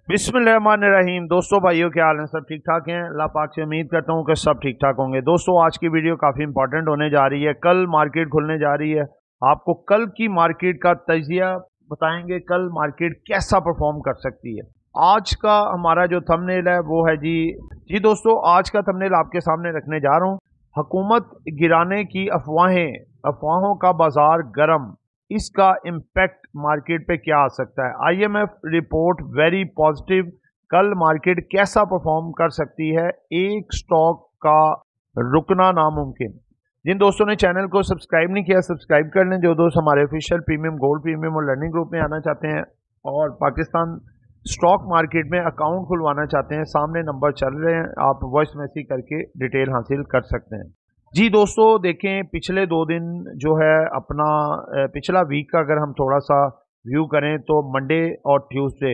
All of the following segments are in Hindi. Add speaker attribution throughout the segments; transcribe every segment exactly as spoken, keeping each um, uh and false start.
Speaker 1: बिस्मिल्लाहिर्रहमानिर्रहीम। दोस्तों भाइयों क्या हाल है, सब ठीक ठाक हैं। अल्लाह पाक से उम्मीद करता हूँ कि सब ठीक ठाक होंगे। दोस्तों आज की वीडियो काफ़ी इंपॉर्टेंट होने जा रही है। कल मार्केट खुलने जा रही है, आपको कल की मार्केट का तजिया बताएंगे, कल मार्केट कैसा परफॉर्म कर सकती है। आज का हमारा जो थंबनेल है वो है जी जी दोस्तों आज का थंबनेल आपके सामने रखने जा रहा हूँ। हुकूमत गिराने की अफवाहें, अफवाहों का बाजार गर्म, इसका इम्पैक्ट मार्केट पे क्या आ सकता है। आईएमएफ रिपोर्ट वेरी पॉजिटिव, कल मार्केट कैसा परफॉर्म कर सकती है, एक स्टॉक का रुकना नामुमकिन। जिन दोस्तों ने चैनल को सब्सक्राइब नहीं किया सब्सक्राइब कर लें। जो दोस्त हमारे ऑफिशियल प्रीमियम गोल्ड प्रीमियम और लर्निंग ग्रुप में आना चाहते हैं और पाकिस्तान स्टॉक मार्केट में अकाउंट खुलवाना चाहते हैं, सामने नंबर चल रहे हैं, आप वॉइस मैसेज करके डिटेल हासिल कर सकते हैं। जी दोस्तों देखें, पिछले दो दिन जो है अपना पिछला वीक का अगर हम थोड़ा सा व्यू करें तो मंडे और ट्यूसडे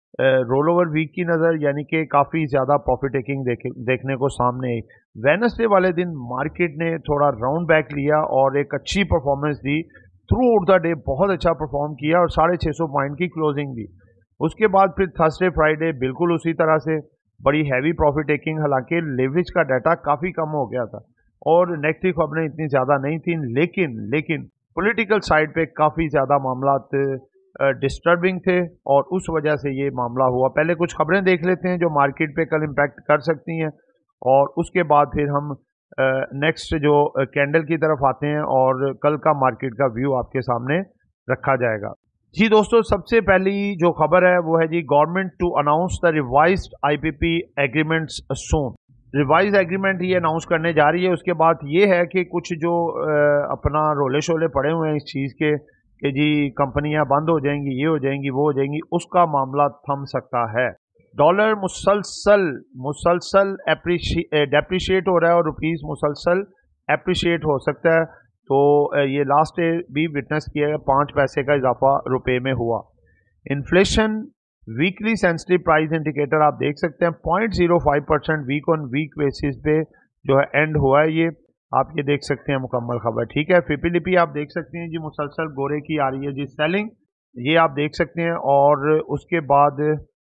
Speaker 1: रोल ओवर वीक की नज़र, यानी कि काफ़ी ज़्यादा प्रॉफिट टेकिंग देखे देखने को सामने आई। वेडनेसडे वाले दिन मार्केट ने थोड़ा राउंड बैक लिया और एक अच्छी परफॉर्मेंस दी, थ्रू आउट द डे बहुत अच्छा परफॉर्म किया और साढ़े छः सौ पॉइंट की क्लोजिंग दी। उसके बाद फिर थर्सडे फ्राइडे बिल्कुल उसी तरह से बड़ी हैवी प्रॉफिट टेकिंग, हालांकि लेवरेज का डाटा काफ़ी कम हो गया था और नेगेटिव खबरें इतनी ज़्यादा नहीं थी, लेकिन लेकिन पॉलिटिकल साइड पे काफ़ी ज़्यादा मामलात डिस्टर्बिंग थे और उस वजह से ये मामला हुआ। पहले कुछ खबरें देख लेते हैं जो मार्केट पे कल इम्पैक्ट कर सकती हैं और उसके बाद फिर हम नेक्स्ट जो कैंडल की तरफ आते हैं और कल का मार्केट का व्यू आपके सामने रखा जाएगा। जी दोस्तों सबसे पहली जो खबर है वो है जी government to announce the revised IPP agreements soon. Revise agreement ये अनाउंस करने जा रही है। उसके बाद ये है कि कुछ जो आ, अपना रोले शोले पड़े हुए हैं इस चीज़ के कि जी कंपनियां बंद हो जाएंगी, ये हो जाएंगी, वो हो जाएंगी, उसका मामला थम सकता है। डॉलर मुसलसल मुसलसल डेप्रिशिएट हो रहा है और रुपीस मुसलसल एप्रिशिएट हो सकता है। तो ये लास्ट डे भी विटनेस किया है, पाँच पैसे का इजाफा रुपए में हुआ। Inflation weekly sensitive price indicator आप देख सकते हैं point zero five percent week on week basis पे जो है एंड हुआ है, ये आप ये देख सकते हैं मुकम्मल खबर। ठीक है, फिपिलिपी आप देख सकते हैं जी मुसलसल गोरे की आ रही है जी सेलिंग, ये आप देख सकते हैं। और उसके बाद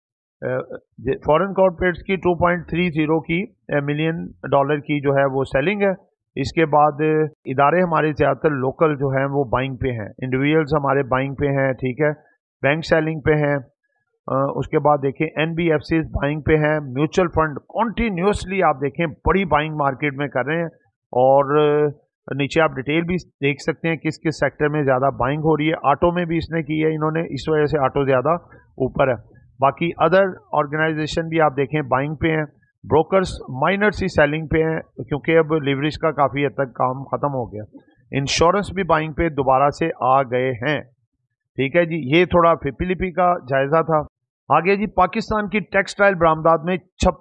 Speaker 1: फॉरेन कॉर्पोरेट्स की टू पॉइंट थ्री जीरो की मिलियन डॉलर की जो है वो सेलिंग है। इसके बाद इदारे हमारे ज़्यादातर लोकल जो हैं वो बाइंग पे हैं, इंडिविजुअल्स हमारे बाइंग पे हैं, ठीक है, बैंक सेलिंग पे हैं। Uh, उसके बाद देखें एनबीएफसी बाइंग पे हैं, म्यूचुअल फंड कॉन्टीन्यूसली आप देखें बड़ी बाइंग मार्केट में कर रहे हैं। और uh, नीचे आप डिटेल भी देख सकते हैं किस किस सेक्टर में ज़्यादा बाइंग हो रही है। ऑटो में भी इसने की है इन्होंने, इस वजह से ऑटो ज़्यादा ऊपर है। बाकी अदर ऑर्गेनाइजेशन भी आप देखें बाइंग पे हैं, ब्रोकर्स माइनर्स ही सेलिंग पे हैं क्योंकि अब लिवरेज का काफ़ी हद तक काम ख़त्म हो गया। इंश्योरेंस भी बाइंग पे दोबारा से आ गए हैं। ठीक है जी, ये थोड़ा फिपिलिपी का जायज़ा था। आगे जी पाकिस्तान की टेक्सटाइल बरामदात में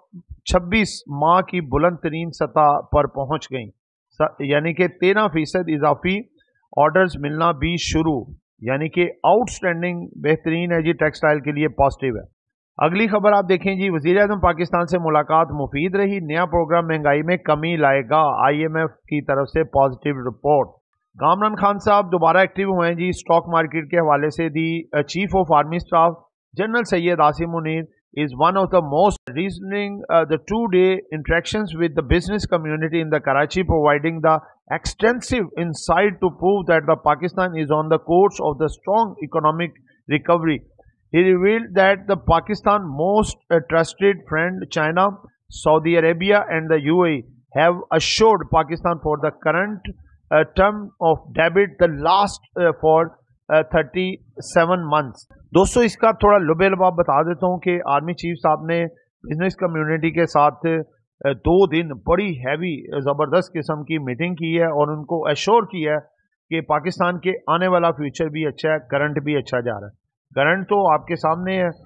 Speaker 1: छब्बीस माह की बुलंद तरीन सतह पर पहुंच गई, यानी कि तेरह फीसद इजाफी ऑर्डर्स मिलना भी शुरू, यानी कि आउटस्टैंडिंग बेहतरीन है जी, टेक्सटाइल के लिए पॉजिटिव है। अगली खबर आप देखें जी वज़ीर आज़म पाकिस्तान से मुलाकात मुफीद रही, नया प्रोग्राम महंगाई में कमी लाएगा, आईएमएफ की तरफ से पॉजिटिव रिपोर्ट। कामरान खान साहब दोबारा एक्टिव हुए हैं जी स्टॉक मार्केट के हवाले से। The chief of army staff General Syed Asim Munir is one of the most reasoning uh, the two-day interactions with the business community in the Karachi, providing the extensive insight to prove that the Pakistan is on the course of the strong economic recovery. He revealed that the Pakistan most uh, trusted friend China, Saudi Arabia and the U A E have assured Pakistan for the current uh, term of debit the last uh, for thirty seven months. दोस्तों इसका थोड़ा लुबे लबाब बता देता हूँ कि आर्मी चीफ साहब ने बिजनेस कम्युनिटी के साथ दो दिन बड़ी हैवी ज़बरदस्त किस्म की मीटिंग की है और उनको एश्योर किया है कि पाकिस्तान के आने वाला फ्यूचर भी अच्छा है, करंट भी अच्छा जा रहा है। करंट तो आपके सामने है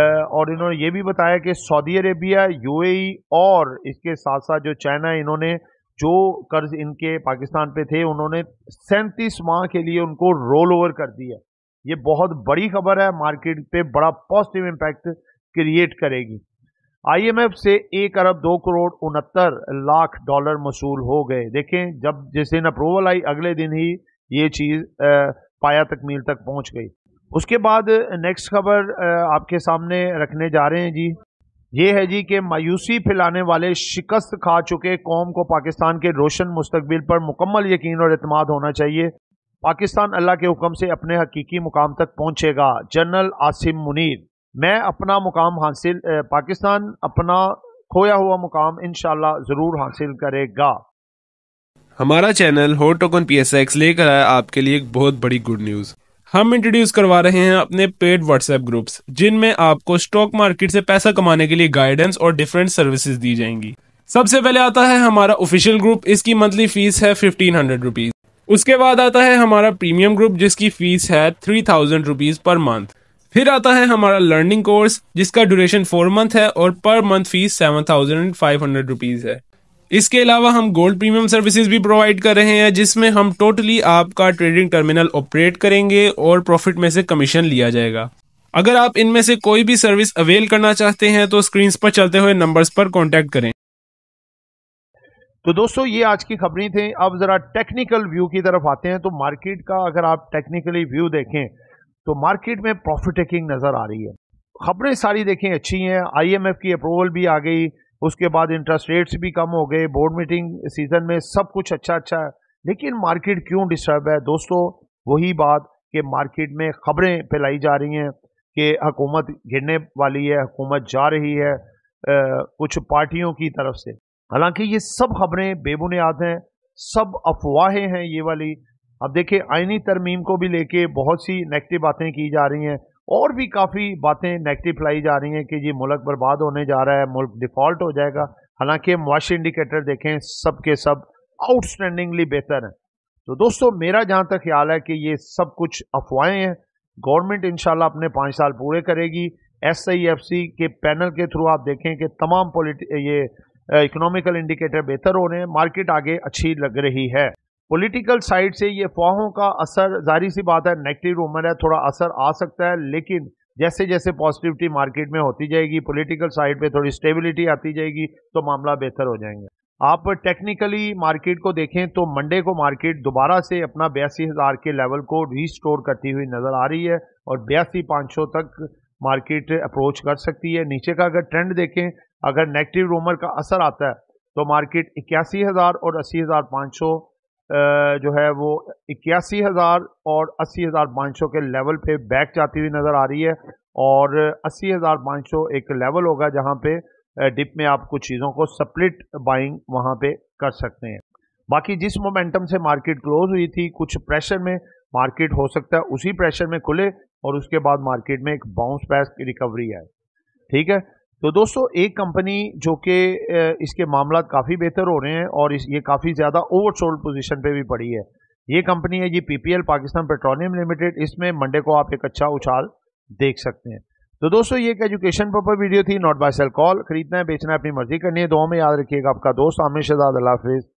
Speaker 1: और इन्होंने ये भी बताया कि सऊदी अरेबिया, यूएई और इसके साथ साथ जो चाइना है, इन्होंने जो कर्ज इनके पाकिस्तान पे थे उन्होंने सैंतीस माह के लिए उनको रोल ओवर कर दिया। ये बहुत बड़ी खबर है, मार्केट पे बड़ा पॉजिटिव इम्पैक्ट क्रिएट करेगी। आईएमएफ से एक अरब दो करोड़ उनहत्तर लाख डॉलर मसूल हो गए। देखें जब जिस दिन अप्रूवल आई अगले दिन ही ये चीज़ पाया तकमील तक पहुंच गई। उसके बाद नेक्स्ट खबर आपके सामने रखने जा रहे हैं जी, ये है जी कि मायूसी फैलाने वाले शिकस्त खा चुके कौम को पाकिस्तान के रोशन मुस्तकबिल पर मुकम्मल यकीन और एतमाद होना चाहिए। पाकिस्तान अल्लाह के हुक्म से अपने हकीकी मुकाम तक पहुंचेगा। जनरल आसिम मुनीर। मैं अपना मुकाम हासिल पाकिस्तान अपना खोया हुआ मुकाम इंशाल्लाह जरूर हासिल करेगा।
Speaker 2: हमारा channel hot token P S X लेकर आया आपके लिए एक बहुत बड़ी गुड न्यूज़। हम इंट्रोड्यूस करवा रहे हैं अपने पेड व्हाट्सएप ग्रुप्स, जिनमें आपको स्टॉक मार्केट से पैसा कमाने के लिए गाइडेंस और डिफरेंट सर्विसेज दी जाएंगी। सबसे पहले आता है हमारा ऑफिशियल ग्रुप, इसकी मंथली फीस है फिफ्टीन हंड्रेड रुपीज। उसके बाद आता है हमारा प्रीमियम ग्रुप, जिसकी फीस है three thousand rupees per month. फिर आता है हमारा लर्निंग कोर्स, जिसका ड्यूरेशन फोर मंथ है और per month fees seven thousand five hundred rupees है। इसके अलावा हम गोल्ड प्रीमियम सर्विसेज भी प्रोवाइड कर रहे हैं, जिसमें हम टोटली आपका ट्रेडिंग टर्मिनल ऑपरेट करेंगे और प्रॉफिट में से कमीशन लिया जाएगा। अगर आप इनमें से कोई भी सर्विस अवेल करना चाहते हैं तो स्क्रीन पर चलते हुए नंबर्स पर कॉन्टैक्ट करें।
Speaker 1: तो दोस्तों ये आज की खबरें थी। अब जरा टेक्निकल व्यू की तरफ आते हैं। तो मार्केट का अगर आप टेक्निकली व्यू देखें तो मार्केट में प्रॉफिट टेकिंग नजर आ रही है। खबरें सारी देखें अच्छी हैं। आईएमएफ की अप्रूवल भी आ गई, उसके बाद इंटरेस्ट रेट्स भी कम हो गए, बोर्ड मीटिंग सीजन में सब कुछ अच्छा अच्छा है। लेकिन मार्केट क्यों डिस्टर्ब है दोस्तों? वही बात कि मार्केट में खबरें फैलाई जा रही हैं कि हुकूमत गिरने वाली है, हुकूमत जा रही है आ, कुछ पार्टियों की तरफ से। हालांकि ये सब खबरें बेबुनियाद हैं, सब अफवाहें हैं ये वाली। अब देखिए आईनी तरमीम को भी लेके बहुत सी नेगेटिव बातें की जा रही हैं और भी काफ़ी बातें नेगेटिव लाई जा रही हैं कि ये मुल्क बर्बाद होने जा रहा है, मुल्क डिफ़ॉल्ट हो जाएगा। हालांकि मुआशी इंडिकेटर देखें सब के सब आउटस्टैंडिंगली बेहतर हैं। तो दोस्तों मेरा जहाँ तक ख्याल है कि ये सब कुछ अफवाहें हैं। गवर्नमेंट इंशाल्लाह अपने पाँच साल पूरे करेगी। एस आई एफ सी के पैनल के थ्रू आप देखें कि तमाम पॉलिटी ये इकोनॉमिकल इंडिकेटर बेहतर हो रहे हैं, मार्केट आगे अच्छी लग रही है। पॉलिटिकल साइड से ये अफवाहों का असर जारी सी बात है, नेगेटिव रूमर है, थोड़ा असर आ सकता है। लेकिन जैसे जैसे पॉजिटिविटी मार्केट में होती जाएगी, पॉलिटिकल साइड पे थोड़ी स्टेबिलिटी आती जाएगी तो मामला बेहतर हो जाएंगे। आप टेक्निकली मार्केट को देखें तो मंडे को मार्केट दोबारा से अपना बयासी हज़ार के लेवल को रीस्टोर करती हुई नजर आ रही है और बयासी पाँच सौ तक मार्केट अप्रोच कर सकती है। नीचे का अगर ट्रेंड देखें, अगर नेगेटिव रूमर का असर आता है तो मार्केट इक्यासी हज़ार और अस्सी हज़ार पाँच सौ जो है वो इक्यासी हज़ार और अस्सी हज़ार पाँच सौ के लेवल पे बैक जाती हुई नज़र आ रही है और अस्सी हज़ार पाँच सौ एक लेवल होगा जहां पे डिप में आप कुछ चीज़ों को स्प्लिट बाइंग वहां पे कर सकते हैं। बाकी जिस मोमेंटम से मार्केट क्लोज हुई थी, कुछ प्रेशर में मार्केट हो सकता है उसी प्रेशर में खुले और उसके बाद मार्केट में एक बाउंस बैक रिकवरी आए। ठीक है, तो दोस्तों एक कंपनी जो कि इसके मामला काफ़ी बेहतर हो रहे हैं और इस ये काफ़ी ज़्यादा ओवरसोल्ड पोजीशन पे भी पड़ी है, ये कंपनी है जी पीपीएल पाकिस्तान पेट्रोलियम लिमिटेड। इसमें मंडे को आप एक अच्छा उछाल देख सकते हैं। तो दोस्तों ये एक एजुकेशन पर्पस वीडियो थी, नॉट बाय सेल कॉल। खरीदना है बेचना है अपनी मर्जी करनी है। दुआ में याद रखिएगा, आपका दोस्त आमिर शहजाद। अल्लाह हाफिज़।